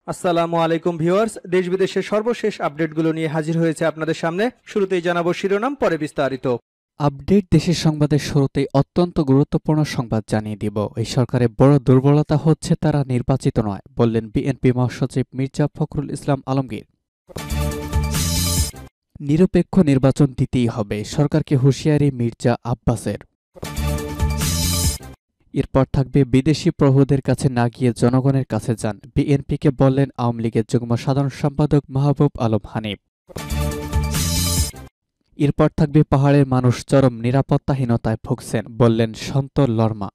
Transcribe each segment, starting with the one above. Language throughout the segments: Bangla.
আসসালামু আলাইকুম ভিউয়ার্স, দেশ বিদেশের সর্বশেষ আপডেটগুলো নিয়ে হাজির হয়েছে আপনাদের সামনে। শুরুতেই জানাবো শিরোনাম, পরে বিস্তারিত। আপডেট দেশের সংবাদের শুরুতেই অত্যন্ত গুরুত্বপূর্ণ সংবাদ জানিয়ে দিব। এই সরকারের বড় দুর্বলতা হচ্ছে তারা নির্বাচিত নয়, বললেন বিএনপি মহাসচিব মির্জা ফখরুল ইসলাম আলমগীর। নিরপেক্ষ নির্বাচন দিতেই হবে, সরকারকে হুঁশিয়ারি মির্জা আব্বাসের। এরপর থাকবে বিদেশি প্রভুদের কাছে না গিয়ে জনগণের কাছে যান, বিএনপিকে বললেন আওয়ামী লীগের যুগ্ম সাধারণ সম্পাদক মাহবুব আলম হানিফ। এরপর থাকবে পাহাড়ের মানুষ চরম নিরাপত্তাহীনতায় ভুগছেন, বললেন সন্ত লর্মা।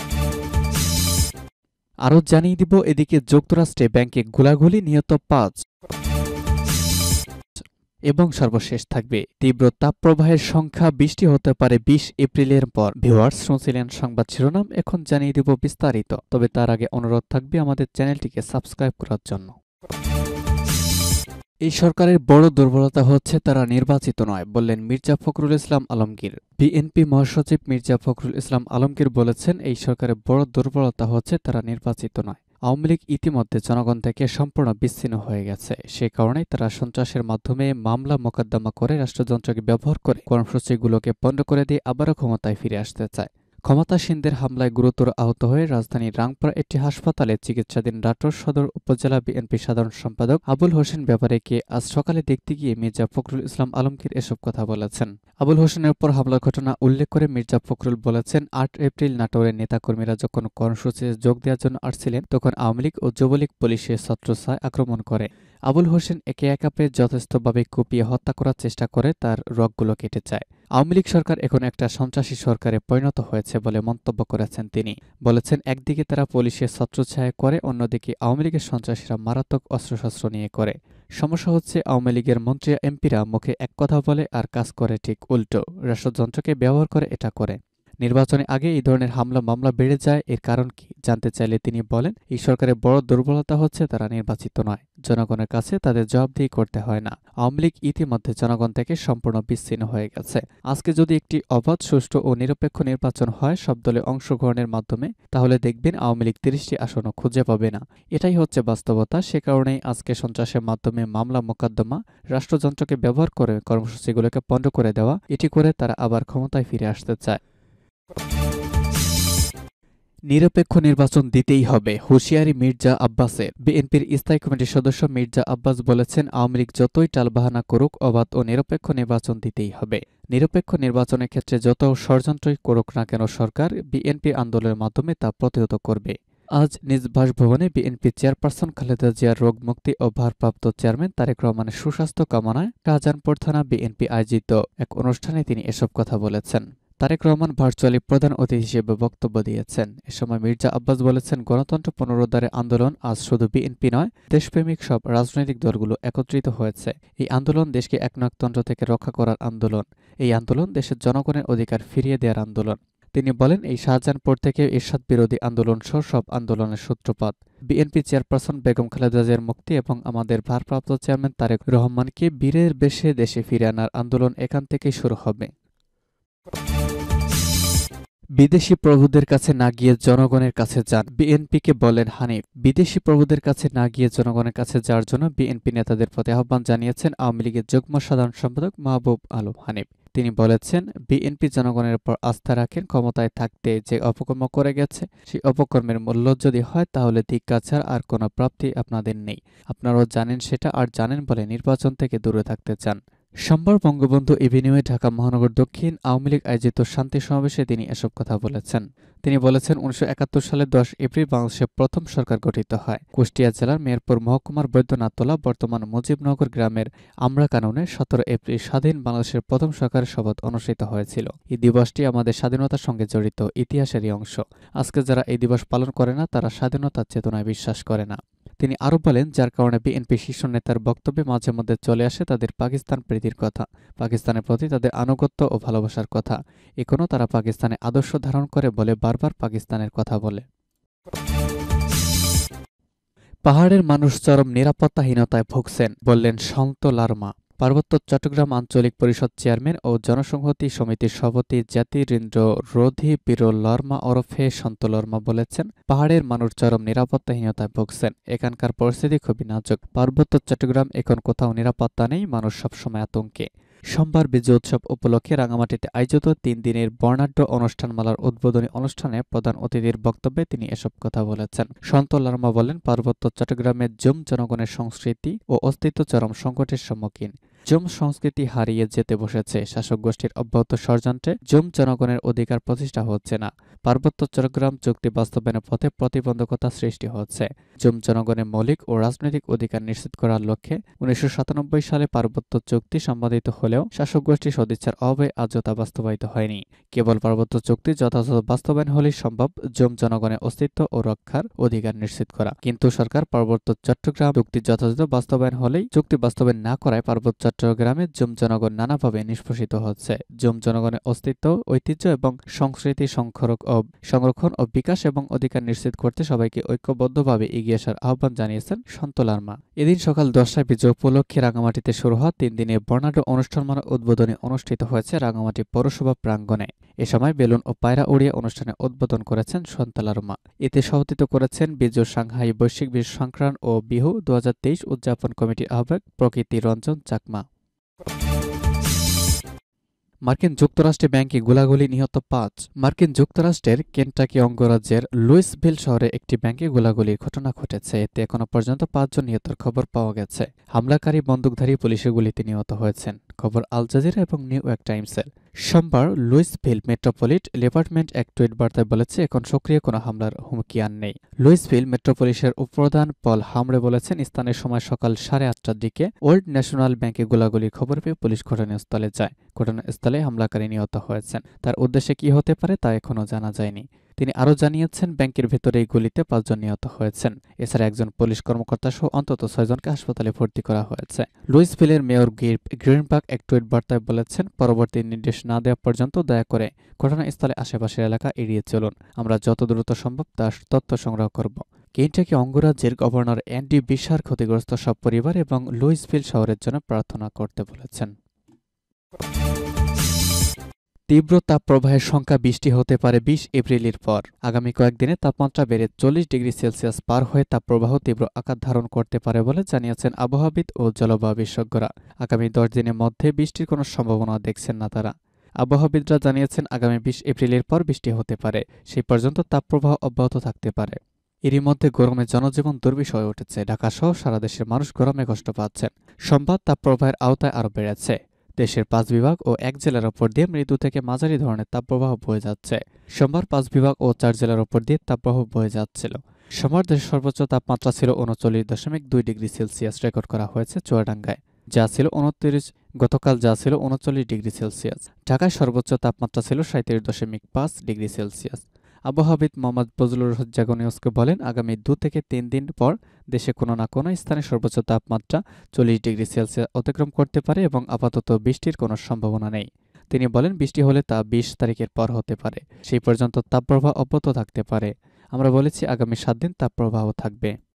আরও জানিয়ে দিব, এদিকে যুক্তরাষ্ট্রে ব্যাংকে গোলাগুলি, নিহত ৫। এবং সর্বশেষ থাকবে তীব্র তাপপ্রবাহের সংখ্যা, বৃষ্টি হতে পারে ২০ এপ্রিলের পর। ভিউয়ার্স, শুনছিলেন সংবাদ শিরোনাম, এখন জানিয়ে দিব বিস্তারিত। তবে তার আগে অনুরোধ থাকবে আমাদের চ্যানেলটিকে সাবস্ক্রাইব করার জন্য। এই সরকারের বড় দুর্বলতা হচ্ছে তারা নির্বাচিত নয়, বললেন মির্জা ফখরুল ইসলাম আলমগীর। বিএনপি মহাসচিব মির্জা ফখরুল ইসলাম আলমগীর বলেছেন, এই সরকারের বড় দুর্বলতা হচ্ছে তারা নির্বাচিত নয়। আওয়ামী লীগ ইতিমধ্যে জনগণ থেকে সম্পূর্ণ বিচ্ছিন্ন হয়ে গেছে। সে কারণেই তারা সন্ত্রাসের মাধ্যমে মামলা মোকদ্দমা করে রাষ্ট্রযন্ত্রকে ব্যবহার করে কর্মসূচিগুলোকে পণ্ড করে দিয়ে আবারও ক্ষমতায় ফিরে আসতে চায়। ক্ষমতাসীনদের হামলায় গুরুতর আহত হয়ে রাজধানীর রাংপুরা একটি হাসপাতালে চিকিৎসাধীন নাটোর সদর উপজেলা বিএনপি সাধারণ সম্পাদক আবুল হোসেন ব্যাপারীকে আজ সকালে দেখতে গিয়ে মির্জা ফখরুল ইসলাম আলমগীর এসব কথা বলেছেন। আবুল হোসেনের উপর হামলার ঘটনা উল্লেখ করে মির্জা ফখরুল বলেছেন, ৮ এপ্রিল নাটোরের নেতাকর্মীরা যখন কর্মসূচিতে যোগ দেওয়ার জন্য আসছিলেন, তখন আওয়ামী লীগ ও যুবলীগ পুলিশের ছত্রছায়ায় আক্রমণ করে। আবুল হোসেন একে একা পেয়ে যথেষ্টভাবে কুপিয়ে হত্যা করার চেষ্টা করে তার রগগুলো কেটে যায়। আওয়ামী লীগ সরকার এখন একটা সন্ত্রাসী সরকারে পরিণত হয়েছে বলে মন্তব্য করেছেন তিনি। বলেছেন, একদিকে তারা পুলিশের ছত্রছায়ায় করে, অন্যদিকে আওয়ামী লীগের সন্ত্রাসীরা মারাত্মক অস্ত্রশস্ত্র নিয়ে করে। সমস্যা হচ্ছে আওয়ামী লীগের মন্ত্রী এমপিরা মুখে এক কথা বলে আর কাজ করে ঠিক উল্টো, রাষ্ট্রযন্ত্রকে ব্যবহার করে এটা করে। নির্বাচনের আগে এই ধরনের হামলা মামলা বেড়ে যায়, এর কারণ কি জানতে চাইলে তিনি বলেন, এই সরকারের বড় দুর্বলতা হচ্ছে তারা নির্বাচিত নয়, জনগণের কাছে তাদের জবাবদিহি করতে হয় না। আওয়ামী লীগ ইতিমধ্যে জনগণ থেকে সম্পূর্ণ বিচ্ছিন্ন হয়ে গেছে। আজকে যদি একটি অবাধ, সুষ্ঠু ও নিরপেক্ষ নির্বাচন হয় সব দলে অংশগ্রহণের মাধ্যমে, তাহলে দেখবেন আওয়ামী লীগ ৩০টি আসনও খুঁজে পাবে না। এটাই হচ্ছে বাস্তবতা। সে কারণেই আজকে সন্ত্রাসের মাধ্যমে মামলা মোকদ্দমা, রাষ্ট্রযন্ত্রকে ব্যবহার করে কর্মসূচিগুলোকে পণ্ড করে দেওয়া, এটি করে তারা আবার ক্ষমতায় ফিরে আসতে চায়। নিরপেক্ষ নির্বাচন দিতেই হবে, হুঁশিয়ারি মির্জা আব্বাসের। বিএনপির স্থায়ী কমিটির সদস্য মির্জা আব্বাস বলেছেন, আওয়ামী লীগ যতই টালবাহানা করুক, অবাধ ও নিরপেক্ষ নির্বাচন দিতেই হবে। নিরপেক্ষ নির্বাচনের ক্ষেত্রে যত ষড়যন্ত্রই করুক না কেন সরকার, বিএনপি আন্দোলনের মাধ্যমে তা প্রতিহত করবে। আজ নিজ বাসভবনে বিএনপি চেয়ারপারসন খালেদা জিয়ার রোগ মুক্তি ও ভারপ্রাপ্ত চেয়ারম্যান তারেক রহমানের সুস্বাস্থ্য কামনায় শাহজাহানপুর থানা বিএনপি আয়োজিত এক অনুষ্ঠানে তিনি এসব কথা বলেছেন। তারেক রহমান ভার্চুয়ালি প্রধান অতিথি হিসেবে বক্তব্য দিয়েছেন। এ সময় মির্জা আব্বাস বলেছেন, গণতন্ত্র পুনরুদ্ধারের আন্দোলন আজ শুধু বিএনপি নয়, দেশপ্রেমিক সব রাজনৈতিক দলগুলো একত্রিত হয়েছে। এই আন্দোলন দেশকে একনায়কতন্ত্র থেকে রক্ষা করার আন্দোলন। এই আন্দোলন দেশের জনগণের অধিকার ফিরিয়ে দেওয়ার আন্দোলন। তিনি বলেন, এই শাহজাহানপুর থেকে এরশাদ বিরোধী আন্দোলন সহ সব আন্দোলনের সূত্রপাত বিএনপি চেয়ারপারসন বেগম খালেদা জিয়ার মুক্তি এবং আমাদের ভারপ্রাপ্ত চেয়ারম্যান তারেক রহমানকে বীরের বেশে দেশে ফিরে আনার আন্দোলন এখান থেকেই শুরু হবে। বিদেশি প্রভুদের কাছে না গিয়ে জনগণের কাছে যান, বিএনপিকে বলেন হানিফ। বিদেশি প্রভুদের কাছে না গিয়ে জনগণের কাছে যাওয়ার জন্য বিএনপি নেতাদের প্রতি আহ্বান জানিয়েছেন আওয়ামী লীগের যুগ্ম সাধারণ সম্পাদক মাহবুব আলম হানিফ। তিনি বলেছেন, বিএনপি জনগণের উপর আস্থা রাখেন, ক্ষমতায় থাকতে যে অপকর্ম করে গেছে সেই অপকর্মের মূল্য যদি হয় তাহলে ধিক্কার ছাড়া আর কোনো প্রাপ্তি আপনাদের নেই। আপনারাও জানেন সেটা, আর জানেন বলে নির্বাচন থেকে দূরে থাকতে চান। সোমবার বঙ্গবন্ধু এভিনিউয়ে ঢাকা মহানগর দক্ষিণ আওয়ামী লীগ আয়োজিত শান্তি সমাবেশে তিনি এসব কথা বলেছেন। তিনি বলেছেন, ১৯৭১ সালে ১০ এপ্রিল বাংলাদেশের প্রথম সরকার গঠিত হয়। কুষ্টিয়া জেলার মেহেরপুর মহকুমার বৈদ্যনাথতলা বর্তমান মুজিবনগর গ্রামের আমরাকাননে ১৭ এপ্রিল স্বাধীন বাংলাদেশের প্রথম সরকারের শপথ অনুষ্ঠিত হয়েছিল। এই দিবসটি আমাদের স্বাধীনতার সঙ্গে জড়িত ইতিহাসেরই অংশ। আজকে যারা এই দিবস পালন করে না, তারা স্বাধীনতার চেতনায় বিশ্বাস করে না। তিনি আরও বলেন, যার কারণে বিএনপি শীর্ষ নেতার বক্তব্যে মাঝে মধ্যে চলে আসে তাদের পাকিস্তান প্রীতির কথা, পাকিস্তানের প্রতি তাদের আনুগত্য ও ভালোবাসার কথা। এখনও তারা পাকিস্তানের আদর্শ ধারণ করে বলে বারবার পাকিস্তানের কথা বলে। পাহাড়ের মানুষ চরম নিরাপত্তাহীনতায় ভুগছেন, বললেন সন্ত লার্মা। পার্বত্য চট্টগ্রাম আঞ্চলিক পরিষদ চেয়ারম্যান ও জনসংহতি সমিতির সভাপতি জ্যোতিরিন্দ্র রোধি বিরল লর্মা ওরফে সন্ত লর্মা বলেছেন, পাহাড়ের মানুষ চরম নিরাপত্তাহীনতায় ভুগছেন। এখানকার পরিস্থিতি খুবই নাজুক। পার্বত্য চট্টগ্রাম এখন কোথাও নিরাপত্তা নেই, মানুষ সবসময় আতঙ্কে। সোমবার বিজয় উৎসব উপলক্ষে রাঙামাটিতে আয়োজিত 3 দিনের বর্ণাঢ্য অনুষ্ঠানমালার উদ্বোধনী অনুষ্ঠানে প্রধান অতিথির বক্তব্যে তিনি এসব কথা বলেছেন। সন্ত লার্মা বলেন, পার্বত্য চট্টগ্রামের জুম জনগণের সংস্কৃতি ও অস্তিত্ব চরম সংকটের সম্মুখীন। জুম সংস্কৃতি হারিয়ে যেতে বসেছে। শাসক গোষ্ঠীর অব্যাহত ষড়যন্ত্রে জুম জনগণের অধিকার প্রতিষ্ঠা হচ্ছে না। পার্বত্য চট্টগ্রাম চুক্তি বাস্তবায়নের পথে প্রতিবন্ধকতা সৃষ্টি হচ্ছে। জুম জনগণের মৌলিক ও রাজনৈতিক অধিকার নিশ্চিত করার লক্ষ্যে 1997 সালে পার্বত্য চুক্তি সম্পাদিত হলেও শাসক গোষ্ঠীর সদিচ্ছার অভাবে আজও তা বাস্তবায়িত হয়নি। কেবল পার্বত্য চুক্তি যথাযথ বাস্তবায়ন হলেই সম্ভব জুম জনগণের অস্তিত্ব ও রক্ষার অধিকার নিশ্চিত করা। কিন্তু সরকার পার্বত্য চট্টগ্রাম চুক্তি যথাযথ বাস্তবায়ন হলেই চুক্তি বাস্তবায়ন না করায় পার্বত্য চট্টগ্রামে জুম জনগণ নানাভাবে নিষ্পেষিত হচ্ছে। জুম জনগণের অস্তিত্ব, ঐতিহ্য এবং সংস্কৃতি সংরক্ষণ ও বিকাশ এবং অধিকার নিশ্চিত করতে সবাইকে ঐক্যবদ্ধভাবে এগিয়ে আসার আহ্বান জানিয়েছেন সন্ত লার্মা। এদিন সকাল 10টায় বিজয় উপলক্ষে রাঙামাটিতে শুরু হওয়া 3 দিনের বর্ণাঢ্য অনুষ্ঠানমালা উদ্বোধনী অনুষ্ঠিত হয়েছে রাঙামাটি পৌরসভা প্রাঙ্গণে। এ সময় বেলুন ও পায়রা উড়িয়ে অনুষ্ঠানে উদ্বোধন করেছেন সন্ত লার্মা। এতে সভাপতিত্ব করেছেন বিজয় সাংহাই বৈশ্বিক বিশ্ব সংক্রান্ত ও বিহু 2023 উদযাপন কমিটির আহ্বায়ক প্রকৃতি রঞ্জন চাকমা। মার্কিন যুক্তরাষ্ট্রে ব্যাংকে গোলাগুলি, নিহত 5। মার্কিন যুক্তরাষ্ট্রের কেন্টাকি অঙ্গরাজ্যের লুইসভিল শহরে একটি ব্যাংকে গোলাগুলির ঘটনা ঘটেছে। এতে এখনো পর্যন্ত 5 জন নিহতের খবর পাওয়া গেছে। হামলাকারী বন্দুকধারী পুলিশের গুলিতে নিহত হয়েছেন। খবর আল জাজিরা এবং নিউ ইয়র্ক টাইমসের। সোমবার লুইসভিল মেট্রোপলিট ডিপার্টমেন্ট এক টুইট বার্তায় বলেছে, এখন সক্রিয় কোনো হামলার হুমকি আর নেই। লুইসভিল মেট্রোপলিসের উপপ্রধান পল হামরে বলেছেন, স্থানীয় সময় সকাল 8:30টার দিকে ওল্ড ন্যাশনাল ব্যাংকে গোলাগুলির খবর পেয়ে পুলিশ ঘটনাস্থলে যায়। ঘটনাস্থলে হামলাকারী নিহত হয়েছেন। তার উদ্দেশ্যে কি হতে পারে তা এখনও জানা যায়নি। তিনি আরও জানিয়েছেন, ব্যাংকের ভেতরে এই গুলিতে 5 জন নিহত হয়েছেন। এছাড়া একজন পুলিশ কর্মকর্তা সহ অন্তত 6 জনকে হাসপাতালে ভর্তি করা হয়েছে। লুইসভিলের মেয়র গ্রিনবার্গ এক টুইট বার্তায় বলেছেন, পরবর্তী নির্দেশ না দেওয়া পর্যন্ত দয়া করে ঘটনাস্থলে আশেপাশের এলাকা এড়িয়ে চলুন। আমরা যত দ্রুত সম্ভব তার তথ্য সংগ্রহ করব। কেন্টাকি অঙ্গরাজ্যের গভর্নর অ্যান্ডি বিশার ক্ষতিগ্রস্ত সব পরিবার এবং লুইসভিল শহরের জন্য প্রার্থনা করতে বলেছেন। তীব্র তাপপ্রবাহের সংখ্যা বৃষ্টি হতে পারে 20 এপ্রিলের পর। আগামী কয়েকদিনে তাপমাত্রা বেড়ে 40 ডিগ্রি সেলসিয়াস পার হয়ে তাপপ্রবাহ তীব্র আকার ধারণ করতে পারে বলে জানিয়েছেন আবহাওয়াবিদ ও জলবায়ু বিশেষজ্ঞরা। আগামী 10 দিনের মধ্যে বৃষ্টির কোনো সম্ভাবনা দেখছেন না তারা। আবহাওয়াবিদরা জানিয়েছেন, আগামী 20 এপ্রিলের পর বৃষ্টি হতে পারে। সেই পর্যন্ত তাপপ্রবাহ অব্যাহত থাকতে পারে। এরই মধ্যে গরমে জনজীবন দুর্বিষহ হয়ে উঠেছে। ঢাকাসহ সারা দেশের মানুষ গরমে কষ্ট পাচ্ছেন। সোমবার তাপপ্রবাহের আওতায় আরও বেড়েছে। দেশের 5 বিভাগ ও 1 জেলার ওপর দিয়ে মৃদু থেকে মাঝারি ধরনের তাপপ্রবাহ বয়ে যাচ্ছে। সোমবার 5 বিভাগ ও 4 জেলার ওপর দিয়ে তাপপ্রবাহ বয়ে যাচ্ছিল। সোমবার দেশের সর্বোচ্চ তাপমাত্রা ছিল 39.2 ডিগ্রি সেলসিয়াস রেকর্ড করা হয়েছে চুয়াডাঙ্গায়, গতকাল যা ছিল 39 ডিগ্রি সেলসিয়াস। ঢাকায় সর্বোচ্চ তাপমাত্রা ছিল 37.5 ডিগ্রি সেলসিয়াস। আবহাওয়াবিদ মোহাম্মদ ফজলুর জাগো নিউজকে বলেন, আগামী 2 থেকে 3 দিন পর দেশে কোনো না কোনো স্থানে সর্বোচ্চ তাপমাত্রা 40 ডিগ্রি সেলসিয়াস অতিক্রম করতে পারে এবং আপাতত বৃষ্টির কোনো সম্ভাবনা নেই। তিনি বলেন, বৃষ্টি হলে তা 20 তারিখের পর হতে পারে। সেই পর্যন্ত তাপপ্রবাহ অব্যাহত থাকতে পারে। আমরা বলেছি, আগামী 7 দিন তাপপ্রবাহ থাকবে।